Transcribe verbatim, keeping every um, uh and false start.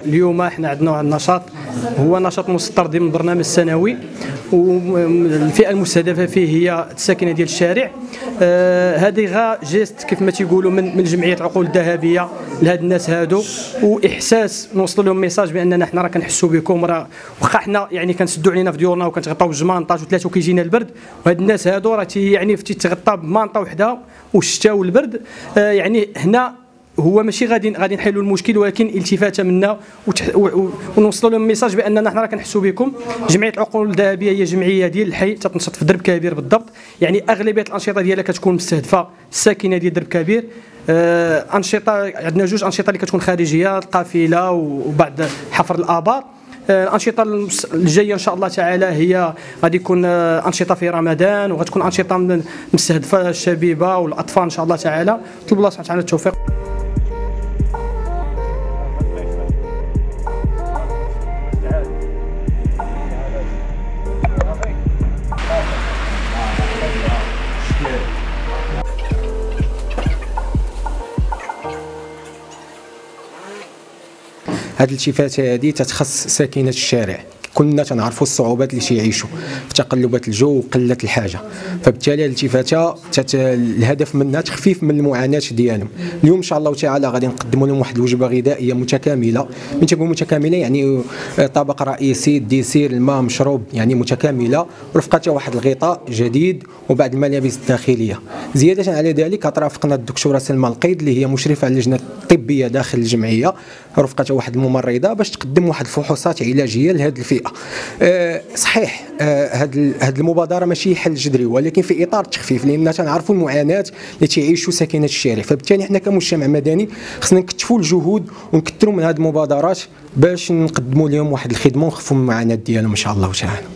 اليوم احنا عندنا واحد النشاط، هو نشاط مسطر ضمن البرنامج السنوي، والفئه المستهدفه فيه هي الساكنه ديال الشارع. آه هذه غا جيست كيف ما تيقولوا من من جمعيه العقول الذهبيه لهاد الناس هادو، واحساس نوصل لهم ميساج باننا حنا راه كنحسوا بكم، راه واخا حنا يعني كنسدوا علينا في ديورنا وكنتغطاو بالجمانطاج وثلاثه وكيجينا البرد، وهاد الناس هادو راه يعني تيتغطى بمانطه وحده والشتاء والبرد. آه يعني هنا هو ماشي غادي غادي نحلوا المشكل، ولكن التفاته منا ونوصلوا لهم ميساج باننا حنا راه كنحسوا بكم. جمعيه العقول الذهبيه هي جمعيه ديال الحي تتنشط في درب كبير بالضبط، يعني اغلبيه الانشطه ديالها كتكون مستهدفه الساكنه ديال درب كبير. آه انشطه عندنا جوج انشطه اللي كتكون خارجيه، القافله وبعض حفر الابار. الانشطه الجايه ان شاء الله تعالى هي غادي يكون انشطه في رمضان، وغتكون انشطه مستهدفه الشبيبه والاطفال ان شاء الله تعالى. نطلب الله سبحانه وتعالى التوفيق. هذه الالتفاته هذه تتخص ساكنه الشارع، كلنا تنعرفوا الصعوبات اللي تيعيشوا في تقلبات الجو وقله الحاجه، فبالتالي الالتفاته تت... الهدف منها تخفيف من المعاناه ديالهم. اليوم ان شاء الله تعالى غادي نقدموا لهم واحد الوجبه غذائيه متكامله، من تقول متكامله يعني طبق رئيسي، ديسير، الماء، مشروب، يعني متكامله، ورفقتها واحد الغطاء جديد وبعض الملابس الداخليه. زياده على ذلك ترافقنا الدكتوره سلمى القيد اللي هي مشرفه على اللجنه الطبيه داخل الجمعيه، رفقتها واحد الممرضه باش تقدم واحد الفحوصات علاجيه لهذه الفئه. أه صحيح هذه أه هذه المبادره ماشي حل جذري، ولكن في اطار التخفيف، لان تنعرفوا المعاناه اللي تعيشوا ساكنه الشارع، فبالتالي حنا كمجتمع مدني خصنا نكثفوا الجهود ونكثروا من هذه المبادرات باش نقدموا لهم واحد الخدمه ونخفوا من المعاناه ديالهم ان شاء الله تعالى.